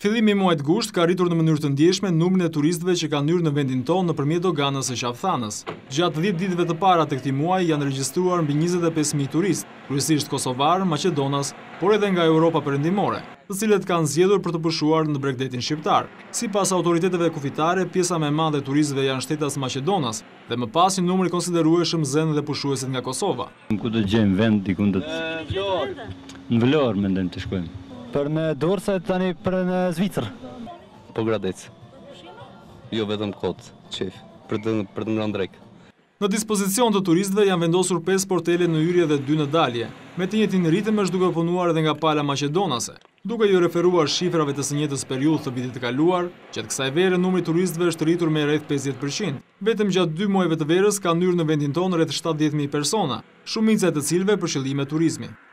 Fillimi i muajit gusht ka rritur në mënyrë të ndjeshme numrin e turistëve që kanë hyrë në vendin tonë nëpërmjet doganës së qafëthanës. Gjatë 10 ditëve të para të këtij muaji janë regjistruar mbi 25.000 turistë, kryesisht kosovar, maqedonas, por edhe nga Europa perëndimore, të cilët kanë zgjedhur për të pushuar në Bregdetin shqiptar. Sipas autoriteteve kufitare, pjesa më e madhe e turistëve janë shtetas Maqedonas dhe më pas një numër i konsiderueshëm zënë dhe pushuesit nga Kosova. Ku do të gjejmë vend diku në Vlorë mendojmë të shkojmë. Për në Dorse tani për në Zvicër. Po Gradec. Jo vetëm kot, qef, për të ngrënë drek. Në dispozicion të turistëve janë vendosur 5 portele në hyrje dhe 2 në dalje. Me të njëjtin ritëm është duke punuar edhe nga pala maqedonase, duke ju referuar shifrave të së njëjtës periudhë të vitit të kaluar, që të kësaj vere numri turistëve është rritur me rreth 50%. Vetëm gjatë 2 muajve të verës kanë hyrë në vendin tonë rreth 70.000 persona, shumica e të cilëve për qëllime turizmi.